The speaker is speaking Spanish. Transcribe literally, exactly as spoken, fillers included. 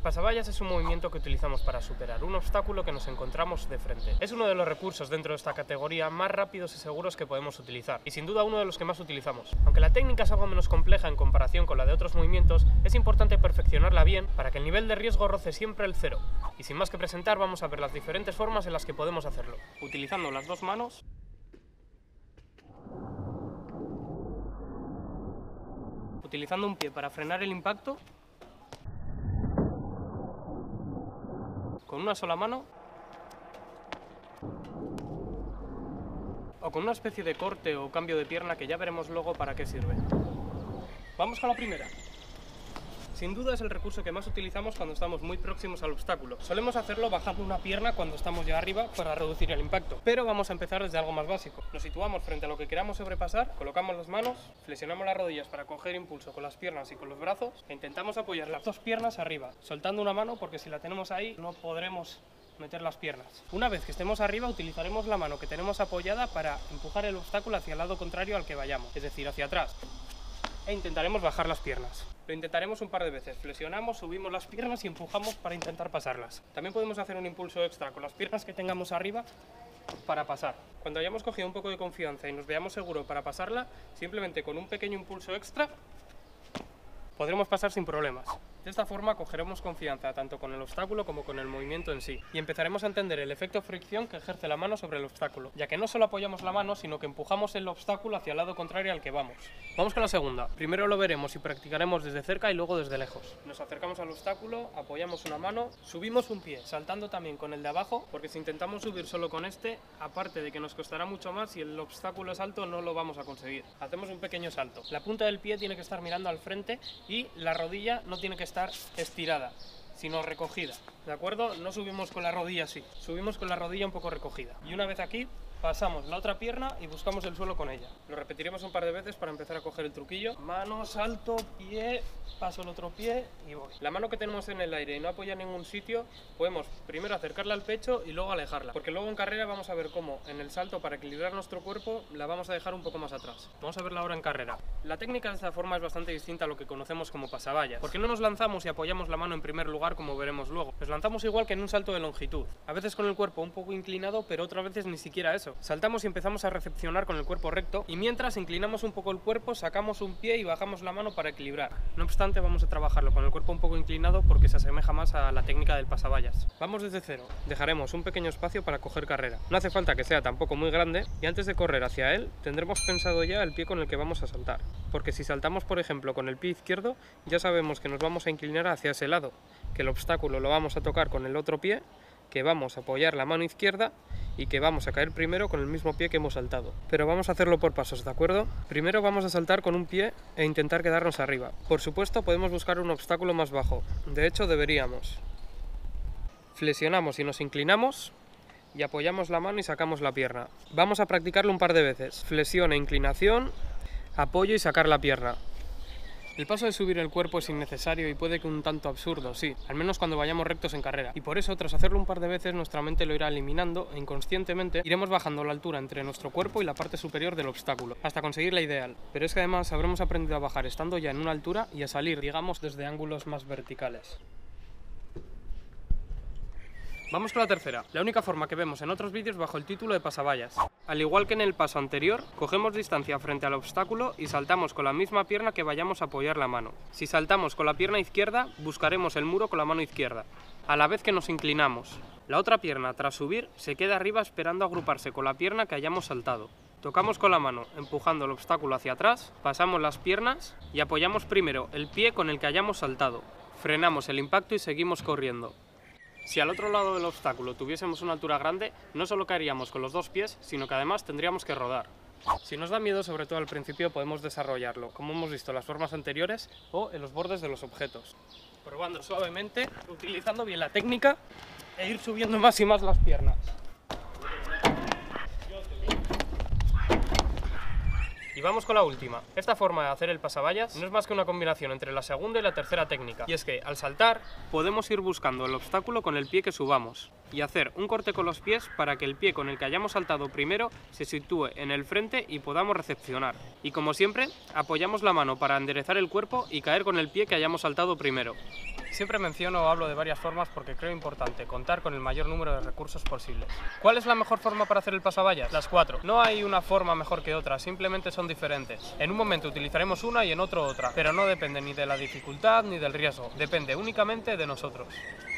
pasavallas es un movimiento que utilizamos para superar un obstáculo que nos encontramos de frente. Es uno de los recursos dentro de esta categoría más rápidos y seguros que podemos utilizar, y sin duda uno de los que más utilizamos. Aunque la técnica es algo menos compleja en comparación con la de otros movimientos, es importante perfeccionarla bien para que el nivel de riesgo roce siempre el cero. Y sin más que presentar, vamos a ver las diferentes formas en las que podemos hacerlo. Utilizando las dos manos, utilizando un pie para frenar el impacto, con una sola mano, o con una especie de corte o cambio de pierna que ya veremos luego para qué sirve. Vamos con la primera. Sin duda es el recurso que más utilizamos cuando estamos muy próximos al obstáculo. Solemos hacerlo bajando una pierna cuando estamos ya arriba para reducir el impacto, pero vamos a empezar desde algo más básico. Nos situamos frente a lo que queramos sobrepasar, colocamos las manos, flexionamos las rodillas para coger impulso con las piernas y con los brazos e intentamos apoyar las dos piernas arriba, soltando una mano porque si la tenemos ahí no podremos meter las piernas. Una vez que estemos arriba utilizaremos la mano que tenemos apoyada para empujar el obstáculo hacia el lado contrario al que vayamos, es decir, hacia atrás. E intentaremos bajar las piernas. Lo intentaremos un par de veces. Flexionamos, subimos las piernas y empujamos para intentar pasarlas. También podemos hacer un impulso extra con las piernas que tengamos arriba para pasar. Cuando hayamos cogido un poco de confianza y nos veamos seguros para pasarla, simplemente con un pequeño impulso extra podremos pasar sin problemas. De esta forma cogeremos confianza tanto con el obstáculo como con el movimiento en sí, y empezaremos a entender el efecto fricción que ejerce la mano sobre el obstáculo, ya que no solo apoyamos la mano, sino que empujamos el obstáculo hacia el lado contrario al que vamos. Vamos con la segunda. Primero lo veremos y practicaremos desde cerca y luego desde lejos. Nos acercamos al obstáculo, apoyamos una mano, subimos un pie, saltando también con el de abajo, porque si intentamos subir solo con este, aparte de que nos costará mucho más, si el obstáculo es alto no lo vamos a conseguir. Hacemos un pequeño salto. La punta del pie tiene que estar mirando al frente y la rodilla no tiene que estar estirada, sino recogida, ¿de acuerdo? No subimos con la rodilla así, subimos con la rodilla un poco recogida. Y una vez aquí, pasamos la otra pierna y buscamos el suelo con ella. Lo repetiremos un par de veces para empezar a coger el truquillo. Mano, salto, pie, paso el otro pie y voy. La mano que tenemos en el aire y no apoya en ningún sitio, podemos primero acercarla al pecho y luego alejarla, porque luego en carrera vamos a ver cómo en el salto, para equilibrar nuestro cuerpo, la vamos a dejar un poco más atrás. Vamos a verla ahora en carrera. La técnica de esta forma es bastante distinta a lo que conocemos como pasavallas, porque no nos lanzamos y apoyamos la mano en primer lugar como veremos luego. Nos lanzamos igual que en un salto de longitud, a veces con el cuerpo un poco inclinado, pero otras veces ni siquiera eso. Saltamos y empezamos a recepcionar con el cuerpo recto, y mientras inclinamos un poco el cuerpo, sacamos un pie y bajamos la mano para equilibrar. No obstante, vamos a trabajarlo con el cuerpo un poco inclinado porque se asemeja más a la técnica del pasavallas. Vamos desde cero. Dejaremos un pequeño espacio para coger carrera. No hace falta que sea tampoco muy grande, y antes de correr hacia él tendremos pensado ya el pie con el que vamos a saltar, porque si saltamos por ejemplo con el pie izquierdo, ya sabemos que nos vamos a inclinar hacia ese lado, que el obstáculo lo vamos a tocar con el otro pie, que vamos a apoyar la mano izquierda y que vamos a caer primero con el mismo pie que hemos saltado. Pero vamos a hacerlo por pasos, ¿de acuerdo? Primero vamos a saltar con un pie e intentar quedarnos arriba. Por supuesto podemos buscar un obstáculo más bajo, de hecho deberíamos. Flexionamos y nos inclinamos y apoyamos la mano y sacamos la pierna. Vamos a practicarlo un par de veces. Flexión e inclinación, apoyo y sacar la pierna. El paso de subir el cuerpo es innecesario y puede que un tanto absurdo, sí, al menos cuando vayamos rectos en carrera. Y por eso, tras hacerlo un par de veces, nuestra mente lo irá eliminando e inconscientemente iremos bajando la altura entre nuestro cuerpo y la parte superior del obstáculo, hasta conseguir la ideal. Pero es que además habremos aprendido a bajar estando ya en una altura y a salir, digamos, desde ángulos más verticales. Vamos con la tercera, la única forma que vemos en otros vídeos bajo el título de pasavallas. Al igual que en el paso anterior, cogemos distancia frente al obstáculo y saltamos con la misma pierna que vayamos a apoyar la mano. Si saltamos con la pierna izquierda, buscaremos el muro con la mano izquierda, a la vez que nos inclinamos. La otra pierna, tras subir, se queda arriba esperando agruparse con la pierna que hayamos saltado. Tocamos con la mano, empujando el obstáculo hacia atrás, pasamos las piernas y apoyamos primero el pie con el que hayamos saltado. Frenamos el impacto y seguimos corriendo. Si al otro lado del obstáculo tuviésemos una altura grande, no solo caeríamos con los dos pies, sino que además tendríamos que rodar. Si nos da miedo, sobre todo al principio, podemos desarrollarlo, como hemos visto en las formas anteriores o en los bordes de los objetos. Probando suavemente, utilizando bien la técnica e ir subiendo más y más las piernas. Y vamos con la última. Esta forma de hacer el pasavallas no es más que una combinación entre la segunda y la tercera técnica. Y es que al saltar podemos ir buscando el obstáculo con el pie que subamos. y hacer un corte con los pies para que el pie con el que hayamos saltado primero se sitúe en el frente y podamos recepcionar. Y como siempre, apoyamos la mano para enderezar el cuerpo y caer con el pie que hayamos saltado primero. Siempre menciono o hablo de varias formas porque creo importante contar con el mayor número de recursos posibles. ¿Cuál es la mejor forma para hacer el paso a vallas? Las cuatro. No hay una forma mejor que otra, simplemente son diferentes. En un momento utilizaremos una y en otro otra, pero no depende ni de la dificultad ni del riesgo, depende únicamente de nosotros.